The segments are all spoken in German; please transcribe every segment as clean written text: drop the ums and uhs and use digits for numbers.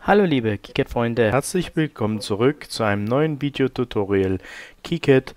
Hallo liebe KiCad-Freunde, herzlich willkommen zurück zu einem neuen Videotutorial KiCad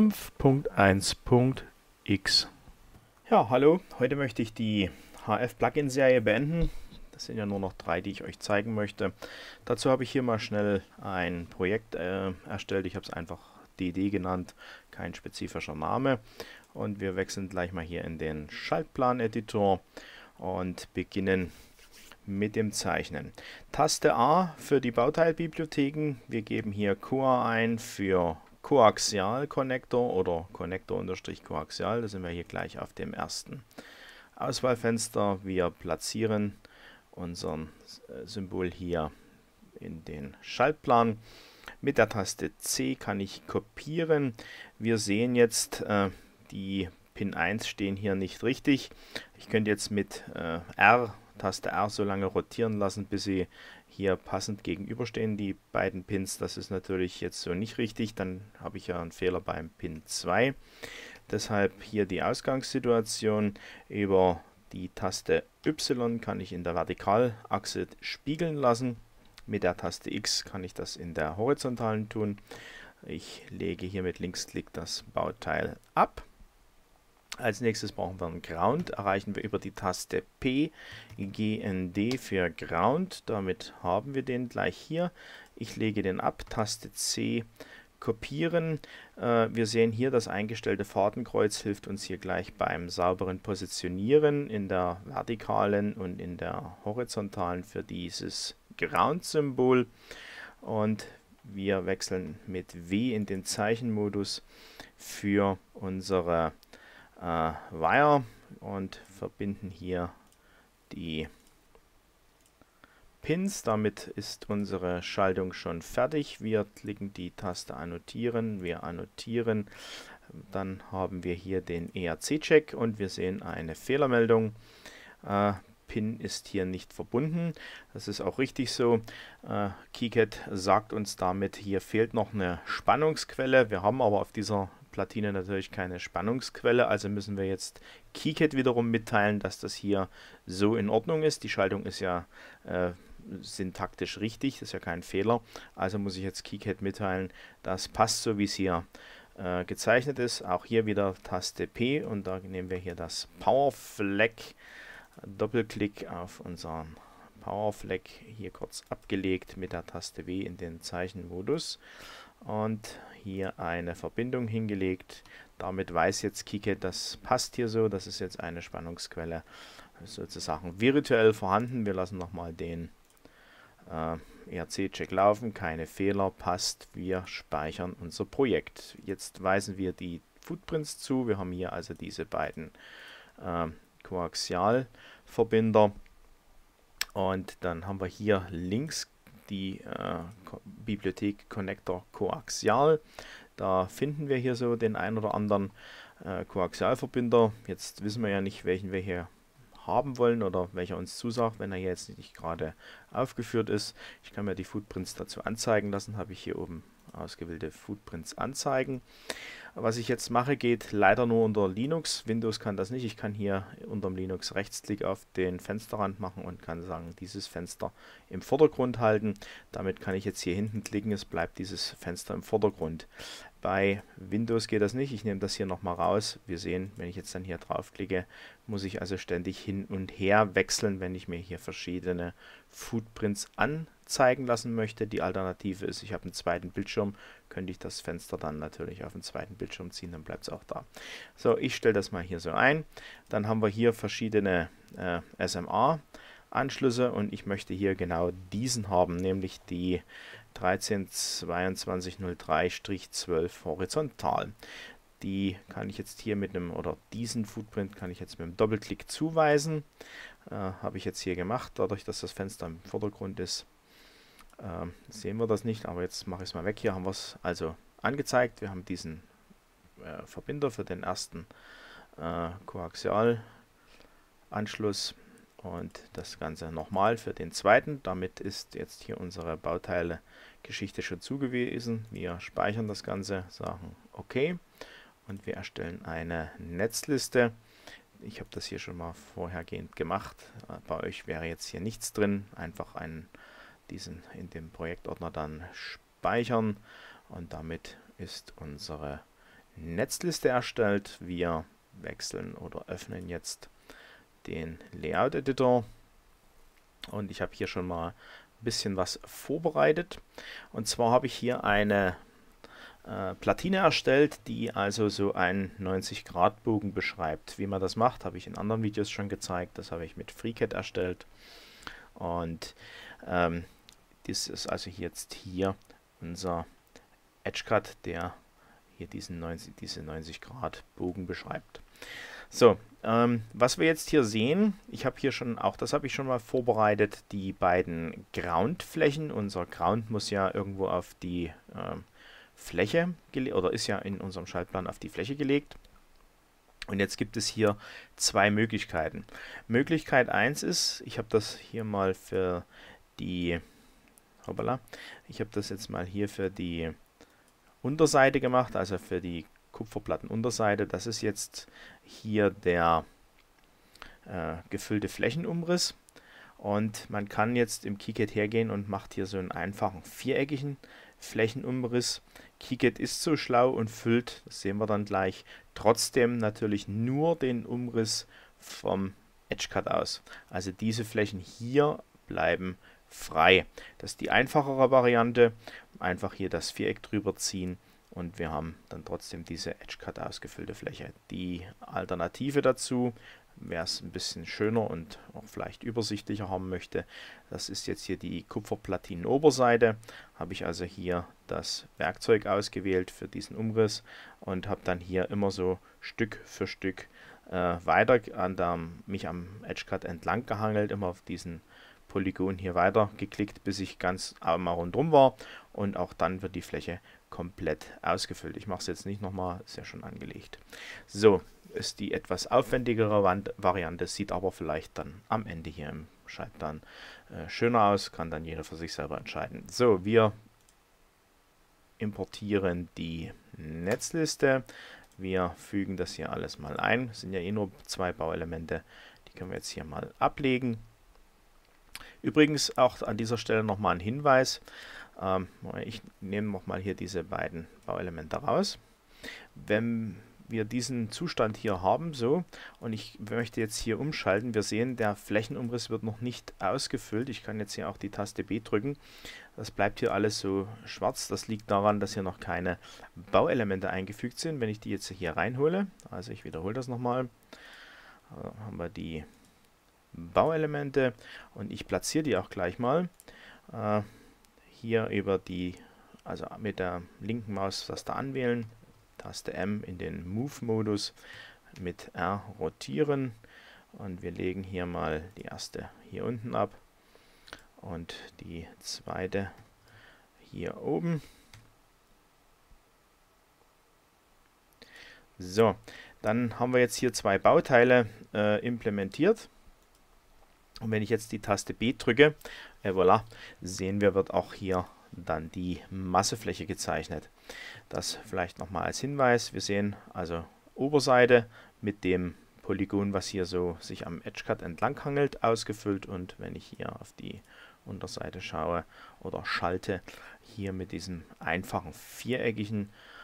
5.1.x. Ja, hallo, heute möchte ich die HF-Plugin-Serie beenden. Das sind ja nur noch 3, die ich euch zeigen möchte. Dazu habe ich hier mal schnell ein Projekt erstellt. Ich habe es einfach DD genannt, kein spezifischer Name. Und wir wechseln gleich mal hier in den Schaltplan-Editor und beginnen mit dem Zeichnen. Taste A für die Bauteilbibliotheken. Wir geben hier QA ein für Koaxial-Konnektor oder Konnektor-Koaxial. Da sind wir hier gleich auf dem ersten Auswahlfenster. Wir platzieren unser Symbol hier in den Schaltplan. Mit der Taste C kann ich kopieren. Wir sehen jetzt, die Pin 1 stehen hier nicht richtig. Ich könnte jetzt mit Taste R so lange rotieren lassen, bis sie hier passend gegenüberstehen, die beiden Pins. Das ist natürlich jetzt so nicht richtig, dann habe ich ja einen Fehler beim Pin 2. Deshalb hier die Ausgangssituation. Über die Taste Y kann ich in der Vertikalachse spiegeln lassen. Mit der Taste X kann ich das in der horizontalen tun. Ich lege hier mit Linksklick das Bauteil ab. Als nächstes brauchen wir einen Ground, erreichen wir über die Taste P, GND für Ground, damit haben wir den gleich hier. Ich lege den ab, Taste C, kopieren. Wir sehen hier, das eingestellte Fadenkreuz hilft uns hier gleich beim sauberen Positionieren in der vertikalen und in der horizontalen für dieses Ground-Symbol. Und wir wechseln mit W in den Zeichenmodus für unsere Wire und verbinden hier die Pins. Damit ist unsere Schaltung schon fertig. Wir klicken die Taste Annotieren, wir annotieren. Dann haben wir hier den ERC-Check und wir sehen eine Fehlermeldung. Pin ist hier nicht verbunden. Das ist auch richtig so. KiCad sagt uns damit, hier fehlt noch eine Spannungsquelle. Wir haben aber auf dieser Platine natürlich keine Spannungsquelle, also müssen wir jetzt KiCad wiederum mitteilen, dass das hier so in Ordnung ist. Die Schaltung ist ja syntaktisch richtig, das ist ja kein Fehler. Also muss ich jetzt KiCad mitteilen, das passt so, wie es hier gezeichnet ist. Auch hier wieder Taste P und da nehmen wir hier das Powerfleck. Doppelklick auf unseren Powerfleck, hier kurz abgelegt mit der Taste W in den Zeichenmodus und hier eine Verbindung hingelegt. Damit weiß jetzt KiCad, das passt hier so, das ist jetzt eine Spannungsquelle sozusagen virtuell vorhanden. Wir lassen nochmal den ERC-Check laufen, keine Fehler, passt, wir speichern unser Projekt. Jetzt weisen wir die Footprints zu, wir haben hier also diese beiden Koaxialverbinder und dann haben wir hier links die Bibliothek Connector Koaxial. Da finden wir hier so den ein oder anderen Koaxialverbinder. Jetzt wissen wir ja nicht, welchen wir hier haben wollen oder welcher uns zusagt, wenn er hier jetzt nicht gerade aufgeführt ist. Ich kann mir die Footprints dazu anzeigen lassen, habe ich hier oben ausgewählte Footprints anzeigen. Was ich jetzt mache, geht leider nur unter Linux. Windows kann das nicht. Ich kann hier unter dem Linux Rechtsklick auf den Fensterrand machen und kann sagen, dieses Fenster im Vordergrund halten. Damit kann ich jetzt hier hinten klicken, es bleibt dieses Fenster im Vordergrund. Bei Windows geht das nicht. Ich nehme das hier nochmal raus. Wir sehen, wenn ich jetzt dann hier draufklicke, muss ich also ständig hin und her wechseln, wenn ich mir hier verschiedene Footprints anzeigen lassen möchte. Die Alternative ist, ich habe einen zweiten Bildschirm, könnte ich das Fenster dann natürlich auf den zweiten Bildschirm ziehen, dann bleibt es auch da. So, ich stelle das mal hier so ein. Dann haben wir hier verschiedene SMA-Anschlüsse und ich möchte hier genau diesen haben, nämlich die 132203-12 horizontal. Die kann ich jetzt hier mit einem, oder diesen Footprint kann ich jetzt mit einem Doppelklick zuweisen. Habe ich jetzt hier gemacht, dadurch, dass das Fenster im Vordergrund ist. Sehen wir das nicht, aber jetzt mache ich es mal weg. Hier haben wir es also angezeigt. Wir haben diesen Verbinder für den ersten Koaxialanschluss und das Ganze nochmal für den zweiten. Damit ist jetzt hier unsere Bauteile-Geschichte schon zugewiesen. Wir speichern das Ganze, sagen OK und wir erstellen eine Netzliste. Ich habe das hier schon mal vorhergehend gemacht. Bei euch wäre jetzt hier nichts drin, einfach diesen in dem Projektordner dann speichern und damit ist unsere Netzliste erstellt. Wir wechseln oder öffnen jetzt den Layout Editor und ich habe hier schon mal ein bisschen was vorbereitet, und zwar habe ich hier eine Platine erstellt, die also so einen 90-Grad-Bogen beschreibt. Wie man das macht, habe ich in anderen Videos schon gezeigt. Das habe ich mit FreeCAD erstellt. Und das ist also jetzt hier unser Edgecut, der hier diese 90-Grad-Bogen beschreibt. So, was wir jetzt hier sehen, ich habe hier schon, auch das habe ich schon mal vorbereitet, die beiden Ground-Flächen. Unser Ground muss ja irgendwo auf die Fläche gelegt, oder ist ja in unserem Schaltplan auf die Fläche gelegt. Und jetzt gibt es hier zwei Möglichkeiten. Möglichkeit 1 ist, ich habe das hier mal für die, hoppala, ich habe das jetzt mal hier für die Unterseite gemacht, also für die Kupferplattenunterseite. Das ist jetzt hier der gefüllte Flächenumriss. Und man kann jetzt im KiCad hergehen und macht hier so einen einfachen viereckigen Flächenumriss. KiCad ist so schlau und füllt, das sehen wir dann gleich, trotzdem natürlich nur den Umriss vom Edgecut aus. Also diese Flächen hier bleiben frei. Das ist die einfachere Variante. Einfach hier das Viereck drüber ziehen und wir haben dann trotzdem diese Edgecut ausgefüllte Fläche. Die Alternative dazu, wer es ein bisschen schöner und auch vielleicht übersichtlicher haben möchte, das ist jetzt hier die Kupferplatinen-Oberseite. Habe ich also hier das Werkzeug ausgewählt für diesen Umriss und habe dann hier immer so Stück für Stück weiter mich am Edgecut entlang gehangelt, immer auf diesen Polygon hier weiter geklickt, bis ich ganz einmal rundherum war, und auch dann wird die Fläche komplett ausgefüllt. Ich mache es jetzt nicht nochmal, ist ja schon angelegt. So, ist die etwas aufwendigere Variante, sieht aber vielleicht dann am Ende hier im Schaltplan schöner aus, kann dann jeder für sich selber entscheiden. So, wir importieren die Netzliste, wir fügen das hier alles mal ein, es sind ja eh nur zwei Bauelemente, die können wir jetzt hier mal ablegen. Übrigens auch an dieser Stelle nochmal ein Hinweis, ich nehme nochmal hier diese beiden Bauelemente raus. Wenn wir diesen Zustand hier haben, so, und ich möchte jetzt hier umschalten, wir sehen, der Flächenumriss wird noch nicht ausgefüllt. Ich kann jetzt hier auch die Taste B drücken. Das bleibt hier alles so schwarz. Das liegt daran, dass hier noch keine Bauelemente eingefügt sind. Wenn ich die jetzt hier reinhole, also ich wiederhole das nochmal, haben wir die Bauelemente und ich platziere die auch gleich mal hier über die, also mit der linken Maustaste anwählen, Taste M in den Move-Modus, mit R rotieren, und wir legen hier mal die erste hier unten ab und die zweite hier oben. So, dann haben wir jetzt hier zwei Bauteile implementiert. Und wenn ich jetzt die Taste B drücke, voilà, sehen wir, wird auch hier dann die Massefläche gezeichnet. Das vielleicht nochmal als Hinweis. Wir sehen also Oberseite mit dem Polygon, was hier so sich am Edgecut entlang hangelt, ausgefüllt, und wenn ich hier auf die Unterseite schaue oder schalte, hier mit diesem einfachen viereckigen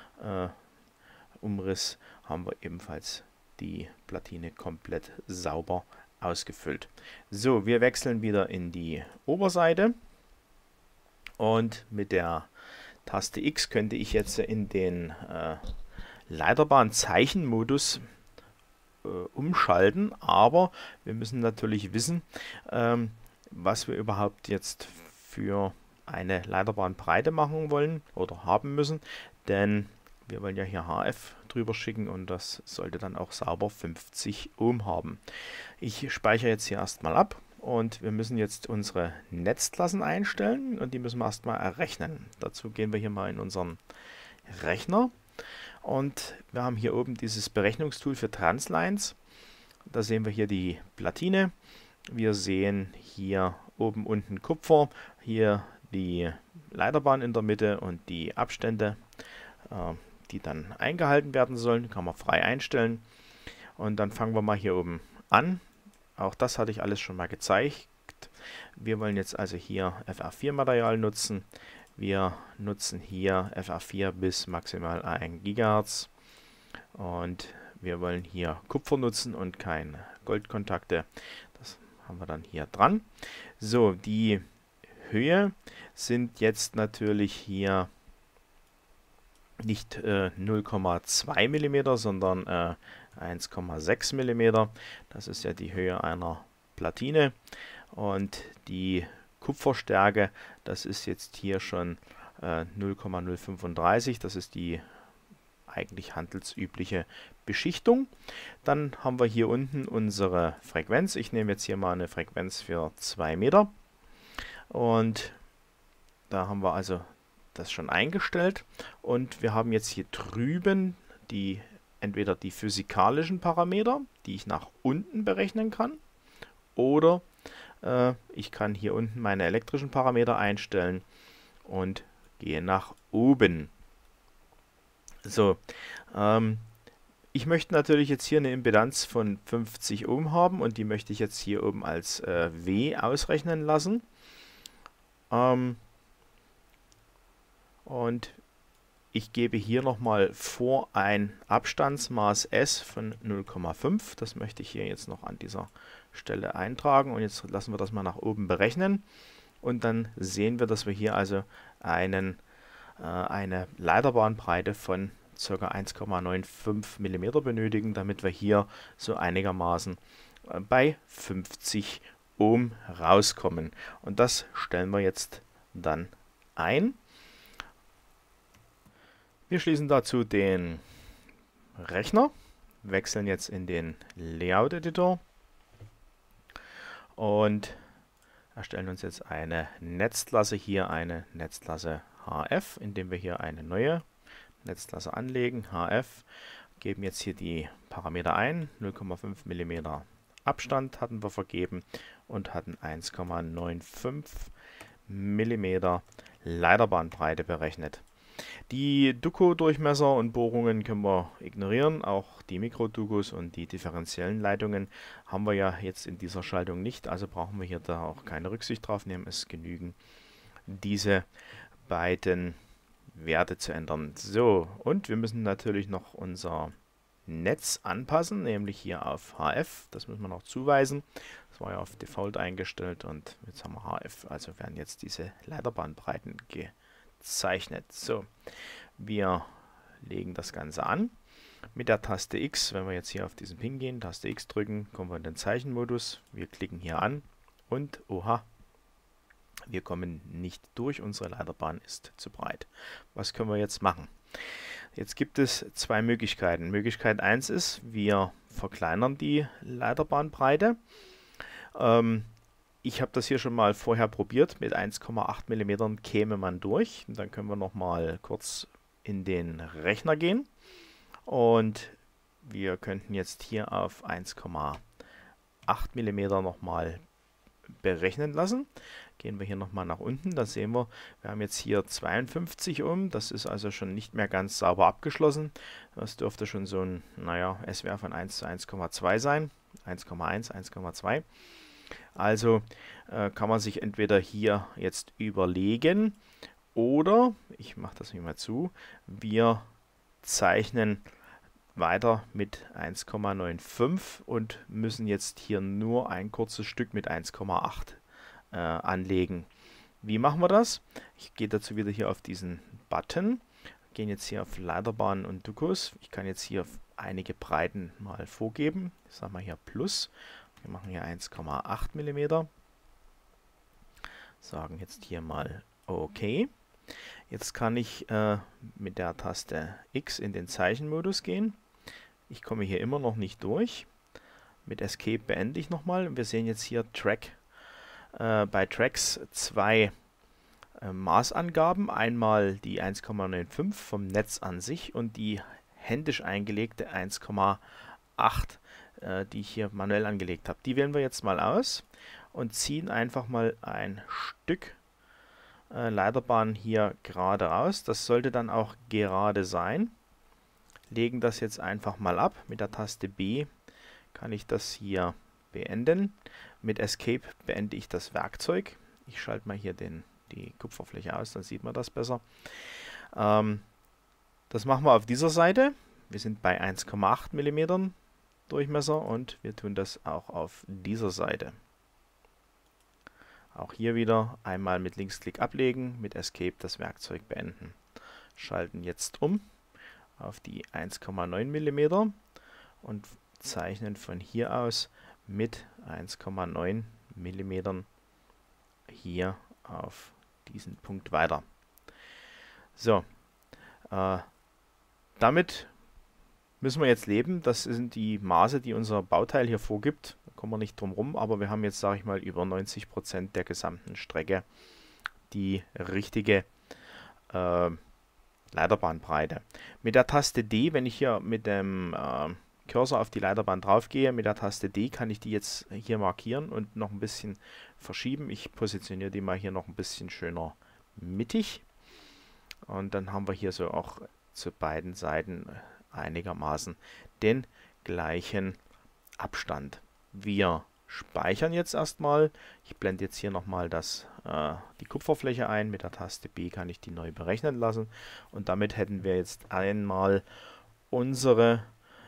Umriss haben wir ebenfalls die Platine komplett sauber ausgefüllt. So, wir wechseln wieder in die Oberseite und mit der Taste X könnte ich jetzt in den Leiterbahn-Zeichenmodus umschalten, aber wir müssen natürlich wissen, was wir überhaupt jetzt für eine Leiterbahnbreite machen wollen oder haben müssen, denn wir wollen ja hier HF drüber schicken und das sollte dann auch sauber 50 Ohm haben. Ich speichere jetzt hier erstmal ab und wir müssen jetzt unsere Netzklassen einstellen und die müssen wir erstmal errechnen. Dazu gehen wir hier mal in unseren Rechner und wir haben hier oben dieses Berechnungstool für Translines. Da sehen wir hier die Platine. Wir sehen hier oben unten Kupfer, hier die Leiterbahn in der Mitte und die Abstände, die dann eingehalten werden sollen, kann man frei einstellen. Und dann fangen wir mal hier oben an. Auch das hatte ich alles schon mal gezeigt. Wir wollen jetzt also hier FR4 Material nutzen. Wir nutzen hier FR4 bis maximal 1 GHz und wir wollen hier Kupfer nutzen und keine Goldkontakte. Das haben wir dann hier dran. So, die Höhe sind jetzt natürlich hier nicht 0,2 mm, sondern 1,6 mm. Das ist ja die Höhe einer Platine. Und die Kupferstärke, das ist jetzt hier schon 0,035. Das ist die eigentlich handelsübliche Beschichtung. Dann haben wir hier unten unsere Frequenz. Ich nehme jetzt hier mal eine Frequenz für 2 Meter. Und da haben wir also das schon eingestellt. Und wir haben jetzt hier drüben entweder die physikalischen Parameter, die ich nach unten berechnen kann, oder ich kann hier unten meine elektrischen Parameter einstellen und gehe nach oben. So, ich möchte natürlich jetzt hier eine Impedanz von 50 Ohm haben und die möchte ich jetzt hier oben als W ausrechnen lassen. Und ich gebe hier nochmal vor ein Abstandsmaß S von 0,5. Das möchte ich hier jetzt noch an dieser Stelle eintragen. Und jetzt lassen wir das mal nach oben berechnen. Und dann sehen wir, dass wir hier also eine Leiterbahnbreite von ca. 1,95 mm benötigen, damit wir hier so einigermaßen bei 50 Ohm rauskommen. Und das stellen wir jetzt dann ein. Wir schließen dazu den Rechner, wechseln jetzt in den Layout-Editor und erstellen uns jetzt eine Netzklasse, hier eine Netzklasse HF, indem wir hier eine neue Netzklasse anlegen, HF, geben jetzt hier die Parameter ein, 0,5 mm Abstand hatten wir vergeben und hatten 1,95 mm Leiterbahnbreite berechnet. Die Duko-Durchmesser und Bohrungen können wir ignorieren, auch die Mikrodukos und die differenziellen Leitungen haben wir ja jetzt in dieser Schaltung nicht, also brauchen wir hier da auch keine Rücksicht drauf nehmen, es genügen diese beiden Werte zu ändern. So, und wir müssen natürlich noch unser Netz anpassen, nämlich hier auf HF, das müssen wir noch zuweisen, das war ja auf Default eingestellt und jetzt haben wir HF, also werden jetzt diese Leiterbahnbreiten gezeichnet. So, wir legen das Ganze an mit der Taste X. Wenn wir jetzt hier auf diesen Pin gehen, Taste X drücken, kommen wir in den Zeichenmodus. Wir klicken hier an und oha, wir kommen nicht durch, unsere Leiterbahn ist zu breit. Was können wir jetzt machen? Jetzt gibt es zwei Möglichkeiten. Möglichkeit 1 ist, wir verkleinern die Leiterbahnbreite. Ich habe das hier schon mal vorher probiert. Mit 1,8 mm käme man durch. Und dann können wir noch mal kurz in den Rechner gehen. Und wir könnten jetzt hier auf 1,8 mm nochmal berechnen lassen. Gehen wir hier nochmal nach unten. Da sehen wir, wir haben jetzt hier 52 Ohm. Das ist also schon nicht mehr ganz sauber abgeschlossen. Das dürfte schon so ein, naja, SWR von 1 zu 1,2 sein. 1,1, 1,2. Also kann man sich entweder hier jetzt überlegen oder, ich mache das hier mal zu, wir zeichnen weiter mit 1,95 und müssen jetzt hier nur ein kurzes Stück mit 1,8 anlegen. Wie machen wir das? Ich gehe dazu wieder hier auf diesen Button, gehen jetzt hier auf Leiterbahnen und Dukos. Ich kann jetzt hier einige Breiten mal vorgeben. Ich sage mal hier Plus. Wir machen hier 1,8 mm. Sagen jetzt hier mal OK. Jetzt kann ich mit der Taste X in den Zeichenmodus gehen. Ich komme hier immer noch nicht durch. Mit Escape beende ich nochmal. Wir sehen jetzt hier bei Tracks zwei Maßangaben. Einmal die 1,95 vom Netz an sich und die händisch eingelegte 1,8, die ich hier manuell angelegt habe. Die wählen wir jetzt mal aus und ziehen einfach mal ein Stück Leiterbahn hier gerade raus. Das sollte dann auch gerade sein. Legen das jetzt einfach mal ab. Mit der Taste B kann ich das hier beenden. Mit Escape beende ich das Werkzeug. Ich schalte mal hier die Kupferfläche aus, dann sieht man das besser. Das machen wir auf dieser Seite. Wir sind bei 1,8 mm Durchmesser und wir tun das auch auf dieser Seite. Auch hier wieder einmal mit Linksklick ablegen, mit Escape das Werkzeug beenden. Schalten jetzt um auf die 1,9 mm und zeichnen von hier aus mit 1,9 mm hier auf diesen Punkt weiter. So, damit müssen wir jetzt leben. Das sind die Maße, die unser Bauteil hier vorgibt. Da kommen wir nicht drum rum, aber wir haben jetzt, sage ich mal, über 90% der gesamten Strecke die richtige Leiterbahnbreite. Mit der Taste D, wenn ich hier mit dem Cursor auf die Leiterbahn drauf gehe, mit der Taste D kann ich die jetzt hier markieren und noch ein bisschen verschieben. Ich positioniere die mal hier noch ein bisschen schöner mittig. Und dann haben wir hier so auch zu beiden Seiten einigermaßen den gleichen Abstand. Wir speichern jetzt erstmal. Ich blende jetzt hier nochmal die Kupferfläche ein. Mit der Taste B kann ich die neu berechnen lassen. Und damit hätten wir jetzt einmal unsere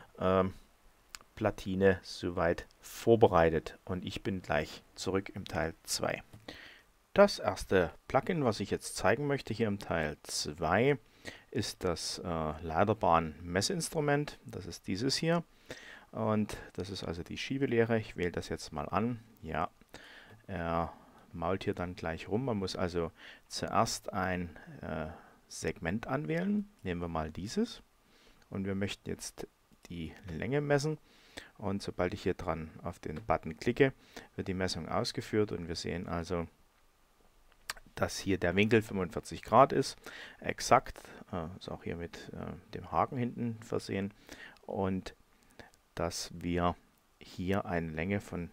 Platine soweit vorbereitet. Und ich bin gleich zurück im Teil 2. Das erste Plugin, was ich jetzt zeigen möchte hier im Teil 2, ist das Leiterbahn-Messinstrument. Das ist dieses hier. Und das ist also die Schiebelehre. Ich wähle das jetzt mal an. Ja, er mault hier dann gleich rum. Man muss also zuerst ein Segment anwählen. Nehmen wir mal dieses. Und wir möchten jetzt die Länge messen. Und sobald ich hier dran auf den Button klicke, wird die Messung ausgeführt. Und wir sehen also, dass hier der Winkel 45 Grad ist, exakt, ist auch hier mit dem Haken hinten versehen, und dass wir hier eine Länge von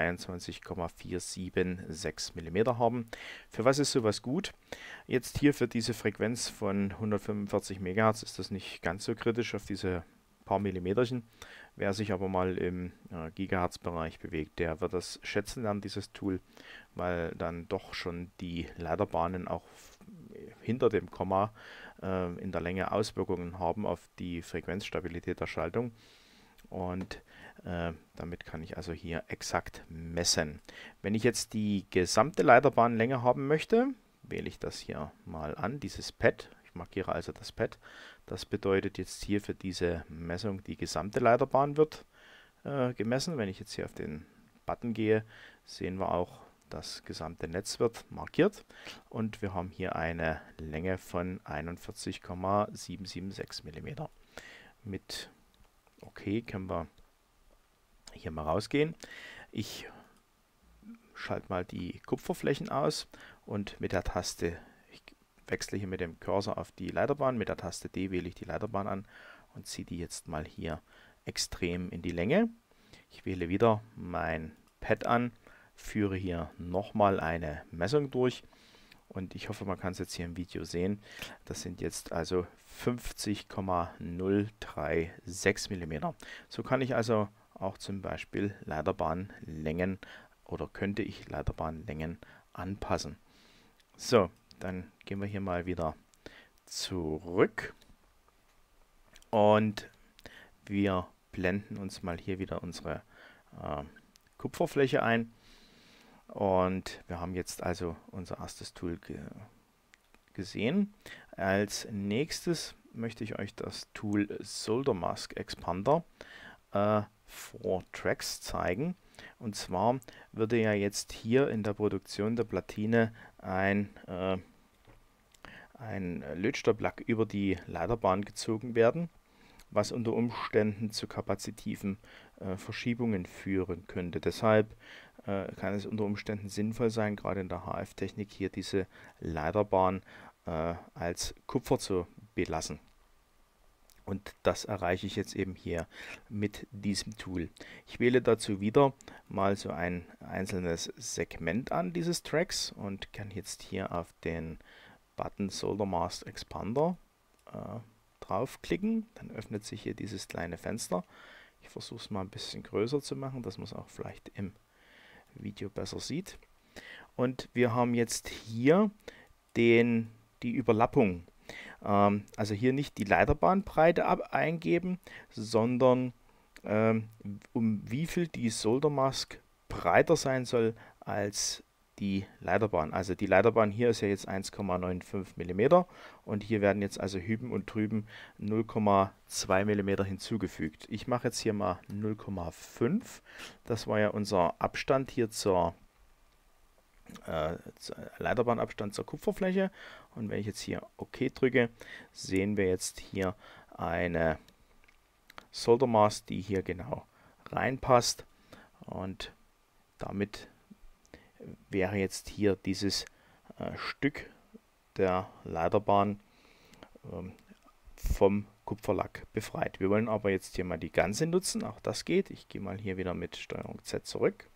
23,476 mm haben. Für was ist sowas gut? Jetzt hier für diese Frequenz von 145 MHz ist das nicht ganz so kritisch auf diese paar Millimeterchen. Wer sich aber mal im Gigahertz-Bereich bewegt, der wird das schätzen lernen, dieses Tool, weil dann doch schon die Leiterbahnen auch hinter dem Komma in der Länge Auswirkungen haben auf die Frequenzstabilität der Schaltung. Und damit kann ich also hier exakt messen. Wenn ich jetzt die gesamte Leiterbahnlänge haben möchte, wähle ich das hier mal an, dieses Pad. Ich markiere also das Pad. Das bedeutet jetzt hier für diese Messung, die gesamte Leiterbahn wird gemessen. Wenn ich jetzt hier auf den Button gehe, sehen wir auch, das gesamte Netz wird markiert. Und wir haben hier eine Länge von 41,776 mm. Mit OK können wir hier mal rausgehen. Ich schalte mal die Kupferflächen aus und mit der Taste, ich wechsle hier mit dem Cursor auf die Leiterbahn, mit der Taste D wähle ich die Leiterbahn an und ziehe die jetzt mal hier extrem in die Länge. Ich wähle wieder mein Pad an, führe hier nochmal eine Messung durch und ich hoffe, man kann es jetzt hier im Video sehen. Das sind jetzt also 50,036 mm. So kann ich also auch zum Beispiel Leiterbahnlängen oder könnte ich Leiterbahnlängen anpassen. So, dann gehen wir hier mal wieder zurück und wir blenden uns mal hier wieder unsere Kupferfläche ein. Und wir haben jetzt also unser erstes Tool gesehen. Als nächstes möchte ich euch das Tool Solder Mask Expander for Tracks zeigen. Und zwar würde ja jetzt hier in der Produktion der Platine ein Lötstofplack über die Leiterbahn gezogen werden, was unter Umständen zu kapazitiven Verschiebungen führen könnte. Deshalb kann es unter Umständen sinnvoll sein, gerade in der HF-Technik hier diese Leiterbahn als Kupfer zu belassen. Und das erreiche ich jetzt eben hier mit diesem Tool. Ich wähle dazu wieder mal so ein einzelnes Segment an dieses Tracks und kann jetzt hier auf den Button Solder Mask Expander draufklicken. Dann öffnet sich hier dieses kleine Fenster. Ich versuche es mal ein bisschen größer zu machen, dass man es auch vielleicht im Video besser sieht. Und wir haben jetzt hier die Überlappung. Also hier nicht die Leiterbahnbreite eingeben, sondern um wie viel die Soldermask breiter sein soll als die Leiterbahn. Also die Leiterbahn hier ist ja jetzt 1,95 mm und hier werden jetzt also hüben und drüben 0,2 mm hinzugefügt. Ich mache jetzt hier mal 0,5. Das war ja unser Abstand hier zur Leiterbahnabstand zur Kupferfläche. Und wenn ich jetzt hier OK drücke, sehen wir jetzt hier eine Soldermaß, die hier genau reinpasst. Und damit wäre jetzt hier dieses Stück der Leiterbahn vom Kupferlack befreit. Wir wollen aber jetzt hier mal die ganze nutzen, auch das geht. Ich gehe mal hier wieder mit STRG Z zurück.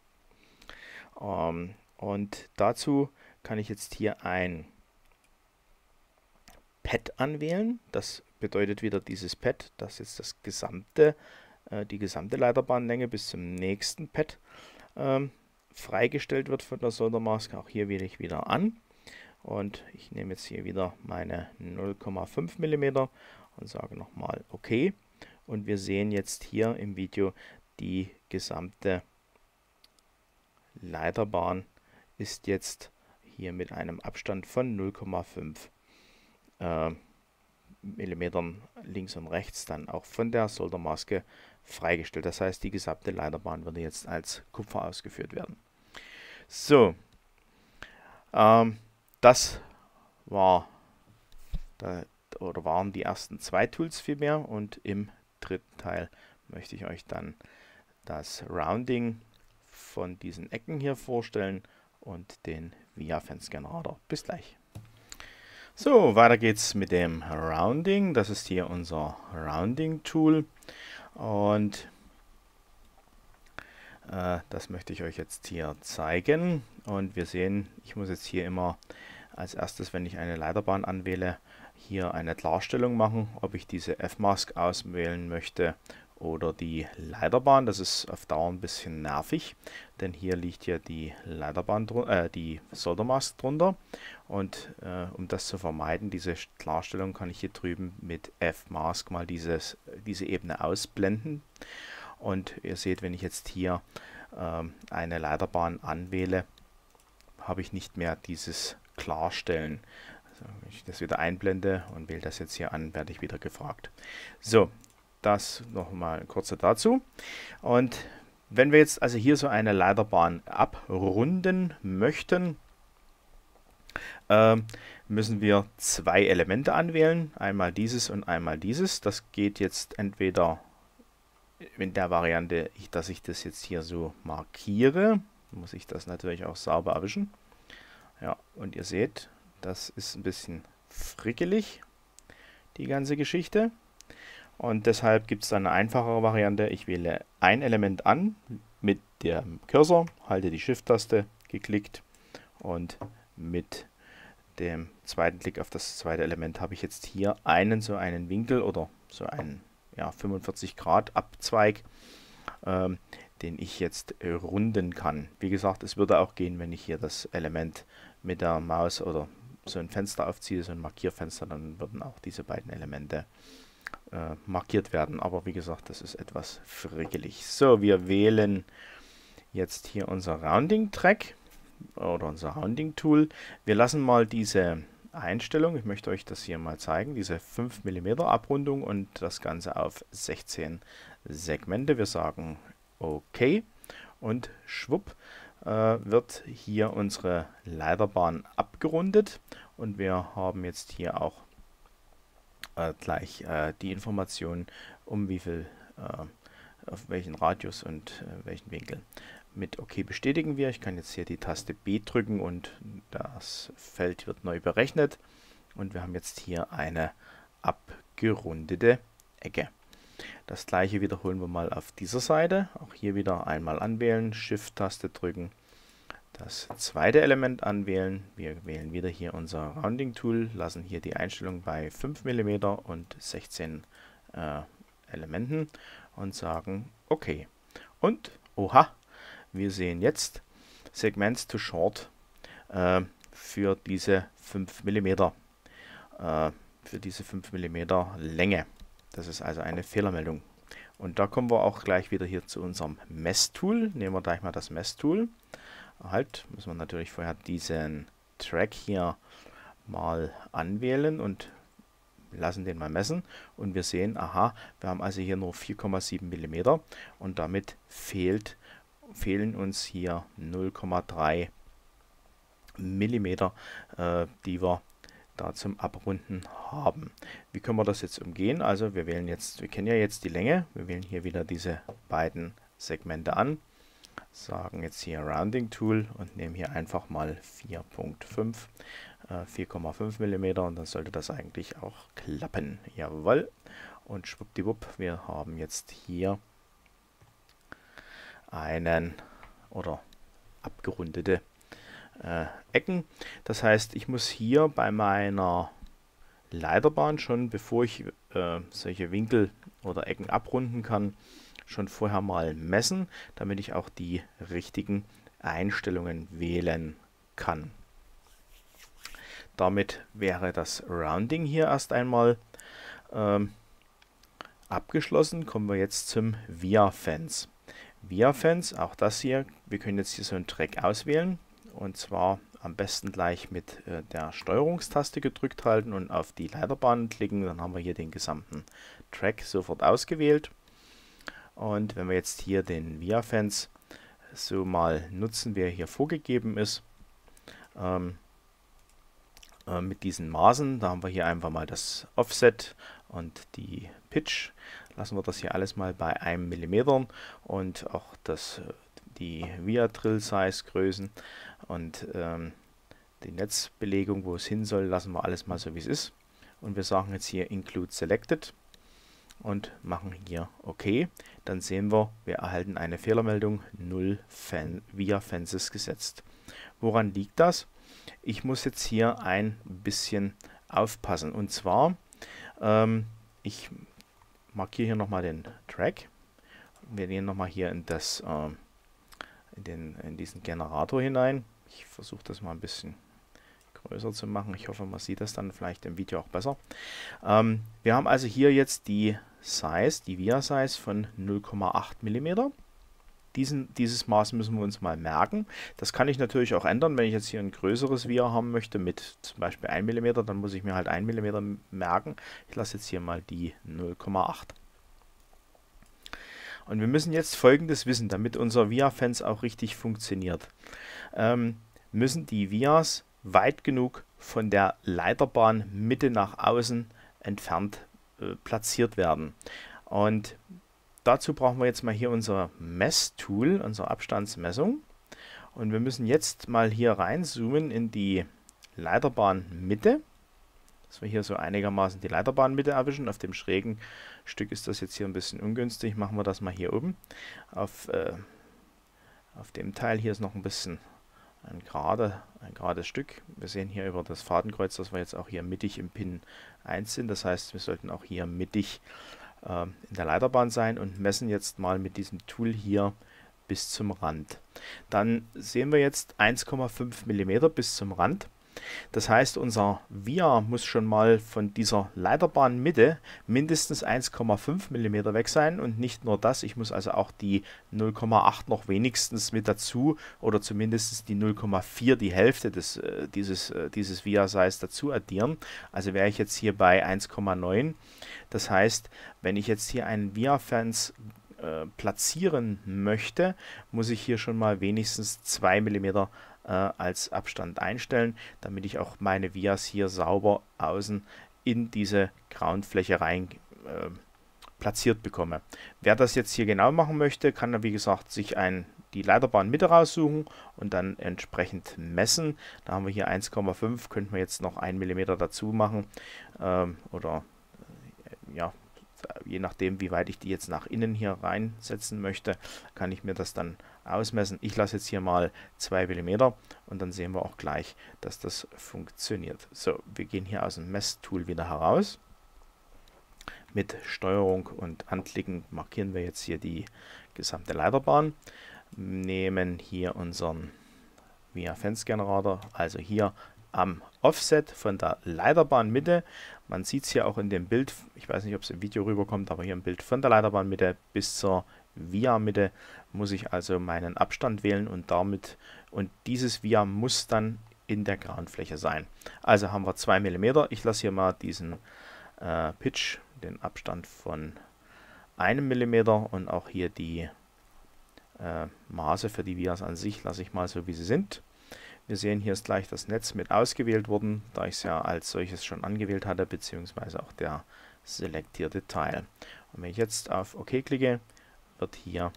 Und dazu kann ich jetzt hier ein Pad anwählen. Das bedeutet wieder dieses Pad, dass jetzt die gesamte Leiterbahnlänge bis zum nächsten Pad freigestellt wird von der Soldermaske. Auch hier wähle ich wieder an. Und ich nehme jetzt hier wieder meine 0,5 mm und sage nochmal OK. Und wir sehen jetzt hier im Video, die gesamte Leiterbahn ist jetzt hier mit einem Abstand von 0,5 mm links und rechts dann auch von der Soldermaske freigestellt. Das heißt, die gesamte Leiterbahn würde jetzt als Kupfer ausgeführt werden. So, das waren die ersten zwei Tools vielmehr, und im dritten Teil möchte ich euch dann das Rounding von diesen Ecken hier vorstellen und den VIA-Fence-Generator. Bis gleich. So, weiter geht's mit dem Rounding. Das ist hier unser Rounding-Tool und das möchte ich euch jetzt hier zeigen. Und wir sehen, ich muss jetzt hier immer als erstes, wenn ich eine Leiterbahn anwähle, hier eine Klarstellung machen, ob ich diese F-Mask auswählen möchte oder die Leiterbahn. Das ist auf Dauer ein bisschen nervig, denn hier liegt ja die Leiterbahn, die Soldermask drunter. Und um das zu vermeiden, diese Klarstellung, kann ich hier drüben mit F-Mask mal diese Ebene ausblenden. Und ihr seht, wenn ich jetzt hier eine Leiterbahn anwähle, habe ich nicht mehr dieses Klarstellen. Also wenn ich das wieder einblende und wähle das jetzt hier an, werde ich wieder gefragt. So, das nochmal kurz dazu. Und wenn wir jetzt also hier so eine Leiterbahn abrunden möchten, müssen wir zwei Elemente anwählen. Einmal dieses und einmal dieses. Das geht jetzt entweder in der Variante, dass ich das jetzt hier so markiere. Muss ich das natürlich auch sauber erwischen. Ja, und ihr seht, das ist ein bisschen frickelig, die ganze Geschichte. Und deshalb gibt es eine einfachere Variante. Ich wähle ein Element an mit dem Cursor, halte die Shift-Taste geklickt und mit dem zweiten Klick auf das zweite Element habe ich jetzt hier so einen Winkel oder so einen 45 Grad Abzweig, den ich jetzt runden kann. Wie gesagt, es würde auch gehen, wenn ich hier das Element mit der Maus oder so ein Fenster aufziehe, so ein Markierfenster, dann würden auch diese beiden Elemente markiert werden. Aber wie gesagt, das ist etwas frickelig. So, wir wählen jetzt hier unser Rounding-Track oder unser Rounding-Tool. Wir lassen mal diese Einstellung, ich möchte euch das hier mal zeigen, diese 5 mm Abrundung und das Ganze auf 16 Segmente. Wir sagen OK und schwupp wird hier unsere Leiterbahn abgerundet und wir haben jetzt hier auch gleich die Information, um wie viel, auf welchen Radius und welchen Winkel. Mit OK bestätigen wir. Ich kann jetzt hier die Taste B drücken und das Feld wird neu berechnet. Und wir haben jetzt hier eine abgerundete Ecke. Das gleiche wiederholen wir mal auf dieser Seite. Auch hier wieder einmal anwählen, Shift-Taste drücken, das zweite Element anwählen. Wir wählen wieder hier unser Rounding-Tool, lassen hier die Einstellung bei 5 mm und 16 Elementen und sagen OK. Und, oha, wir sehen jetzt Segments to Short für diese 5 mm, Länge. Das ist also eine Fehlermeldung. Und da kommen wir auch gleich wieder hier zu unserem Messtool. Nehmen wir gleich mal das Messtool. Halt, müssen wir natürlich vorher diesen Track hier mal anwählen und lassen den mal messen. Und wir sehen, aha, wir haben also hier nur 4,7 mm und damit fehlen uns hier 0,3 mm, die wir da zum Abrunden haben. Wie können wir das jetzt umgehen? Also wir kennen ja jetzt die Länge, wir wählen hier wieder diese beiden Segmente an, sagen jetzt hier Rounding Tool und nehmen hier einfach mal 4,5 mm und dann sollte das eigentlich auch klappen. Jawohl. Und schwuppdiwupp, wir haben jetzt hier abgerundete Ecken. Das heißt, ich muss hier bei meiner Leiterbahn schon, bevor ich solche Winkel oder Ecken abrunden kann, schon vorher mal messen, damit ich auch die richtigen Einstellungen wählen kann. Damit wäre das Rounding hier erst einmal abgeschlossen. Kommen wir jetzt zum Via-Fence. Via-Fence, auch das hier, wir können jetzt hier so einen Track auswählen. Und zwar am besten gleich mit der Steuerungstaste gedrückt halten und auf die Leiterbahn klicken. Dann haben wir hier den gesamten Track sofort ausgewählt. Und wenn wir jetzt hier den Via-Fence so mal nutzen, wie er hier vorgegeben ist, mit diesen Maßen, da haben wir hier einfach mal das Offset und die Pitch. Lassen wir das hier alles mal bei 1 mm und auch die Via-Drill-Size-Größen und die Netzbelegung, wo es hin soll, lassen wir alles mal so wie es ist. Und wir sagen jetzt hier Include Selected und machen hier OK. Dann sehen wir, wir erhalten eine Fehlermeldung 0 Via-Fences gesetzt. Woran liegt das? Ich muss jetzt hier ein bisschen aufpassen. Und zwar, ich markiere hier nochmal den Track. Wir gehen nochmal hier in diesen Generator hinein. Ich versuche das mal ein bisschen größer zu machen. Ich hoffe, man sieht das dann vielleicht im Video auch besser. Wir haben also hier jetzt die Via-Size von 0,8 mm. Dieses Maß müssen wir uns mal merken. Das kann ich natürlich auch ändern, wenn ich jetzt hier ein größeres Via haben möchte mit zum Beispiel 1 mm, dann muss ich mir halt 1 mm merken. Ich lasse jetzt hier mal die 0,8. Und wir müssen jetzt Folgendes wissen, damit unser Via-Fence auch richtig funktioniert. Müssen die Vias weit genug von der Leiterbahn Mitte nach außen entfernt platziert werden. Und dazu brauchen wir jetzt mal hier unser Messtool, unsere Abstandsmessung. Und wir müssen jetzt mal hier reinzoomen in die Leiterbahnmitte, dass wir hier so einigermaßen die Leiterbahnmitte erwischen. Auf dem schrägen Stück ist das jetzt hier ein bisschen ungünstig. Machen wir das mal hier oben. Auf dem Teil hier ist noch ein bisschen ein gerades Stück. Wir sehen hier über das Fadenkreuz, dass wir jetzt auch hier mittig im Pin 1 sind. Das heißt, wir sollten auch hier mittig in der Leiterbahn sein und messen jetzt mal mit diesem Tool hier bis zum Rand. Dann sehen wir jetzt 1,5 mm bis zum Rand. Das heißt, unser Via muss schon mal von dieser Leiterbahnmitte mindestens 1,5 mm weg sein und nicht nur das, ich muss also auch die 0,8 noch wenigstens mit dazu oder zumindest die 0,4, die Hälfte dieses Via-Size dazu addieren. Also wäre ich jetzt hier bei 1,9. Das heißt, wenn ich jetzt hier einen Via-Fence platzieren möchte, muss ich hier schon mal wenigstens 2 mm als Abstand einstellen, damit ich auch meine Vias hier sauber außen in diese Groundfläche rein platziert bekomme. Wer das jetzt hier genau machen möchte, kann dann wie gesagt sich die Leiterbahnmitte raussuchen und dann entsprechend messen. Da haben wir hier 1,5, könnten wir jetzt noch 1 mm dazu machen oder ja, je nachdem, wie weit ich die jetzt nach innen hier reinsetzen möchte, kann ich mir das dann ausmessen. Ich lasse jetzt hier mal 2 mm und dann sehen wir auch gleich, dass das funktioniert. So, wir gehen hier aus dem Messtool wieder heraus. mit Steuerung und Anklicken markieren wir jetzt hier die gesamte Leiterbahn, nehmen hier unseren ViaFence-Generator, also hier am Offset von der Leiterbahnmitte. Man sieht es hier auch in dem Bild, ich weiß nicht, ob es im Video rüberkommt, aber hier im Bild von der Leiterbahnmitte bis zur Via-Mitte muss ich also meinen Abstand wählen und dieses Via muss dann in der Groundfläche sein. Also haben wir 2 mm. Ich lasse hier mal diesen Pitch, den Abstand von 1 mm und auch hier die Maße für die Vias an sich lasse ich mal so, wie sie sind. Wir sehen, hier ist gleich das Netz mit ausgewählt worden, da ich es ja als solches schon angewählt hatte, beziehungsweise auch der selektierte Teil. Und wenn ich jetzt auf OK klicke, wird hier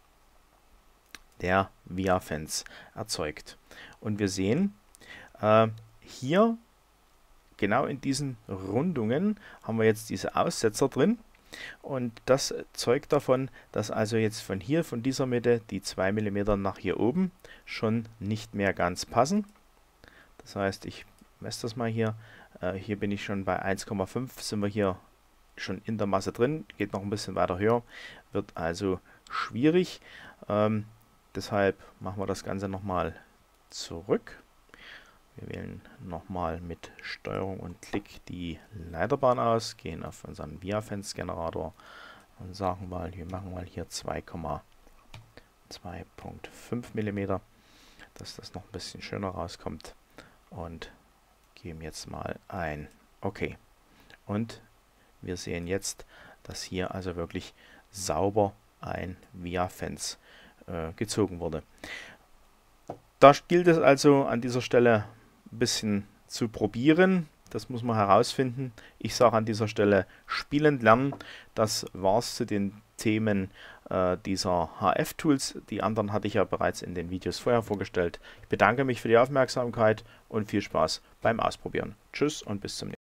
der ViaFence erzeugt. Und wir sehen, hier genau in diesen Rundungen haben wir jetzt diese Aussetzer drin. Und das zeugt davon, dass also jetzt von dieser Mitte, die 2 mm nach hier oben schon nicht mehr ganz passen. Das heißt, ich messe das mal hier. Hier bin ich schon bei 1,5, sind wir hier schon in der Masse drin. Geht noch ein bisschen weiter höher, wird also schwierig. Deshalb machen wir das Ganze nochmal zurück. Wir wählen nochmal mit Steuerung und Klick die Leiterbahn aus, gehen auf unseren ViaFence-Generator und sagen mal, wir machen mal hier 2,5 mm, dass das noch ein bisschen schöner rauskommt und geben jetzt mal ein OK. Und wir sehen jetzt, dass hier also wirklich sauber ein ViaFence gezogen wurde. Da gilt es also an dieser Stelle ein bisschen zu probieren. Das muss man herausfinden. Ich sage an dieser Stelle spielend lernen. Das war's zu den Themen dieser HF-Tools. Die anderen hatte ich ja bereits in den Videos vorher vorgestellt. Ich bedanke mich für die Aufmerksamkeit und viel Spaß beim Ausprobieren. Tschüss und bis zum nächsten Mal.